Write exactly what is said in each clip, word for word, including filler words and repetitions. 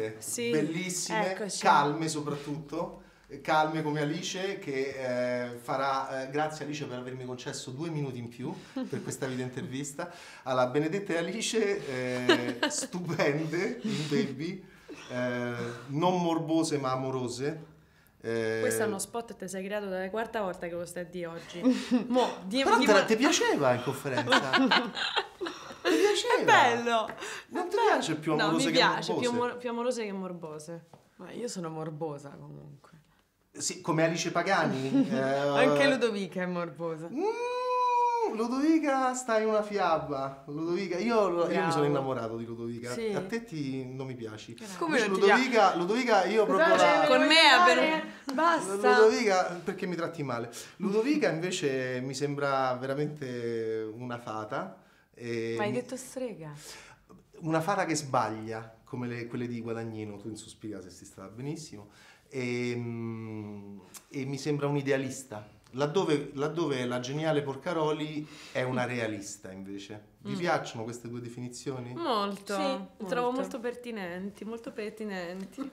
belle, sì. bellissime, Eccoci. calme soprattutto, calme come Alice, che eh, farà, eh, grazie Alice per avermi concesso due minuti in più per questa video intervista, alla Benedetta e Alice, eh, stupende in baby, eh, non morbose ma amorose. Eh, Questo è uno spot che ti sei creato dalla quarta volta che lo stai di oggi. Mo, di, Però di, te, ti piaceva in conferenza? Ti piaceva? È bello! Non è ti bello. piace più amorose no, mi che piace, morbose? più, amor- più amorose che morbose. Ma io sono morbosa comunque. Sì, come Alice Pagani? eh, Anche Ludovica è morbosa. Mm, Ludovica sta in una fiaba. Ludovica, io, io mi sono Bravo. innamorato di Ludovica. Sì. A te ti, non mi piaci. Come Invece non ti Ludovica, Ludovica, io proprio la... Con me è venuto... Basta. Ludovica, perché mi tratti male. Ludovica invece mi sembra veramente una fata. e Ma hai mi- detto strega? Una fata che sbaglia, come le- quelle di Guadagnino, tu in Suspiria sei stata benissimo, e, mm, e mi sembra un idealista, laddove, laddove la geniale Porcaroli è una realista invece. Vi Mm. piacciono queste due definizioni? Molto, Sì, li trovo molto. molto pertinenti, molto pertinenti.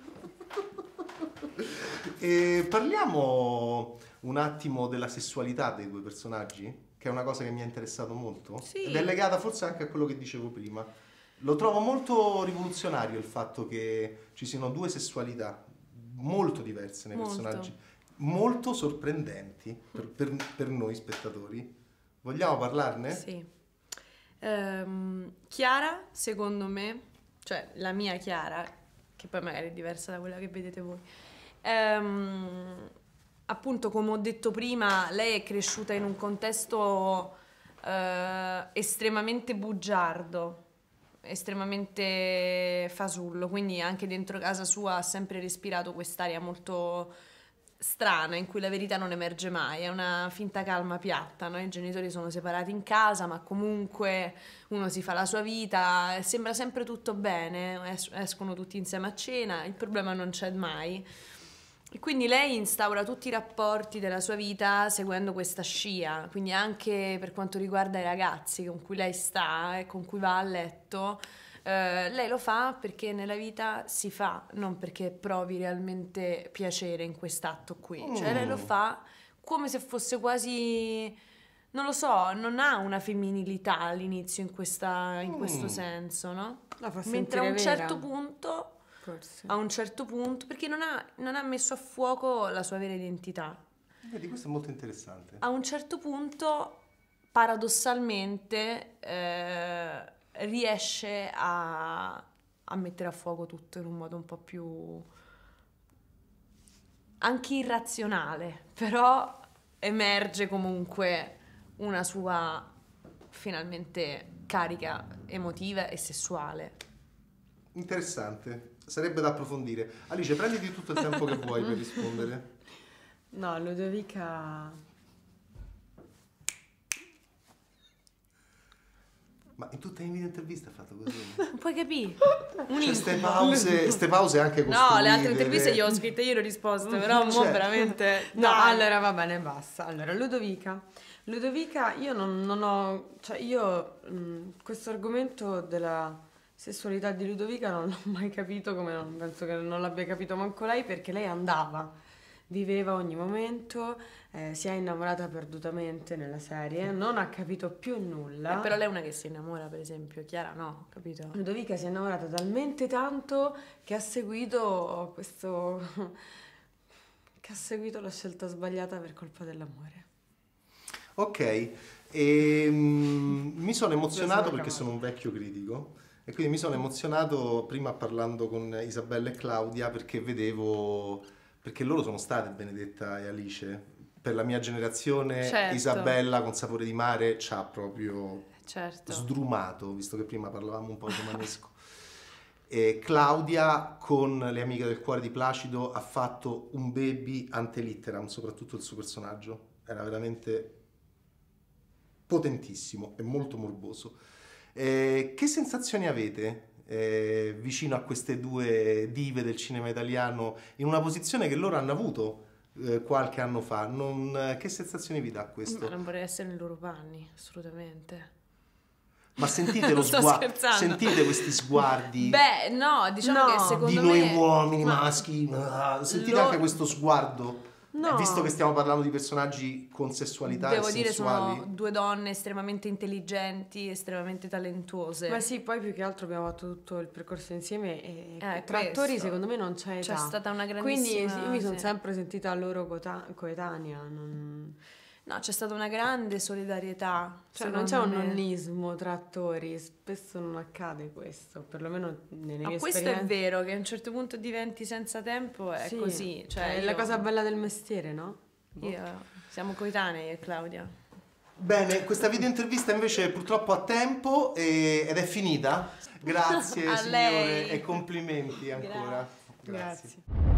E parliamo un attimo della sessualità dei due personaggi, che è una cosa che mi ha interessato molto, Sì. ed è legata forse anche a quello che dicevo prima. Lo trovo molto rivoluzionario il fatto che ci siano due sessualità molto diverse nei Molto. personaggi, molto sorprendenti per, per- per noi spettatori. Vogliamo parlarne? Sì. Ehm, Chiara, secondo me, cioè la mia Chiara, che poi magari è diversa da quella che vedete voi, ehm, appunto come ho detto prima, lei è cresciuta in un contesto eh, estremamente bugiardo, estremamente fasullo, quindi anche dentro casa sua ha sempre respirato quest'aria molto strana in cui la verità non emerge mai, è una finta calma piatta, no? I genitori sono separati in casa, ma comunque uno si fa la sua vita, sembra sempre tutto bene, es- escono tutti insieme a cena, il problema non c'è mai. E quindi lei instaura tutti i rapporti della sua vita seguendo questa scia, quindi anche per quanto riguarda i ragazzi con cui lei sta e con cui va a letto, eh, lei lo fa perché nella vita si fa, non perché provi realmente piacere in quest'atto qui. Cioè lei lo Mm. fa come se fosse quasi, non lo so, non ha una femminilità all'inizio in, questa, in questo Mm. senso, no? La fa Mentre a un sentire vera, certo punto... forse. A un certo punto, perché non ha, non ha messo a fuoco la sua vera identità. Vedi, questo è molto interessante. A un certo punto, paradossalmente, eh, riesce a, a mettere a fuoco tutto in un modo un po' più anche irrazionale, però emerge comunque una sua finalmente carica emotiva e sessuale. Interessante, sarebbe da approfondire. Alice, prenditi tutto il tempo che vuoi per rispondere. No, Ludovica... Ma in tutte le mie interviste ha fatto così. Non puoi capire? Un Cioè, ste incubo. pause, ste pause anche costruite. No, le altre interviste io ho scritte io le risposte, però mo Cioè. veramente... No, dai. allora va bene, basta. Allora, Ludovica. Ludovica, io non, non ho... Cioè, io mh, questo argomento della sessualità di Ludovica non l'ho mai capito, come non penso che non l'abbia capito manco lei, perché lei andava, viveva ogni momento, eh, si è innamorata perdutamente nella serie, non ha capito più nulla. Eh, però lei è una che si innamora, per esempio, Chiara no, capito? Ludovica si è innamorata talmente tanto che ha seguito questo... che ha seguito la scelta sbagliata per colpa dell'amore. Ok, e, mm, mi sono emozionato Sono perché cavata. sono un vecchio critico e quindi mi sono emozionato prima parlando con Isabella e Claudia perché vedevo, perché loro sono state Benedetta e Alice. Per la mia generazione Certo. Isabella con Sapore di mare ci ha proprio Certo. sdrumato, visto che prima parlavamo un po' romanesco. E Claudia con Le amiche del cuore di Placido ha fatto un baby ante litteram, soprattutto il suo personaggio. Era veramente potentissimo e molto morboso. Eh, che sensazioni avete eh, vicino a queste due dive del cinema italiano in una posizione che loro hanno avuto eh, qualche anno fa? Non, che sensazioni vi dà questo? Ma non vorrei essere nei loro panni, assolutamente. Ma sentite lo Sto sguardo, scherzando. sentite questi sguardi Beh, no, diciamo No. che secondo di me... noi uomini Ma- maschi. ah, Sentite Lo- anche questo sguardo. No. Visto che stiamo parlando di personaggi con sessualità Devo e dire, sensuali. sono due donne estremamente intelligenti, estremamente talentuose. Ma sì, poi più che altro abbiamo fatto tutto il percorso insieme e Eh, tra questo. attori secondo me non c'è età. C'è stata una Quindi grandissima... sì, io mi sono sì. sempre sentita loro coeta- coetanea, non... No, c'è stata una grande solidarietà. Cioè non c'è secondo un me. nonnismo tra attori, spesso non accade questo, perlomeno nelle Ma mie questo è esperienze. vero, che a un certo punto diventi senza tempo, è Sì, così. Cioè, è la io- cosa bella del mestiere, no? io- siamo coetanei, io e Claudia. Bene, questa video intervista invece purtroppo ha tempo e- ed è finita. Grazie A signore lei. e complimenti ancora. Grazie.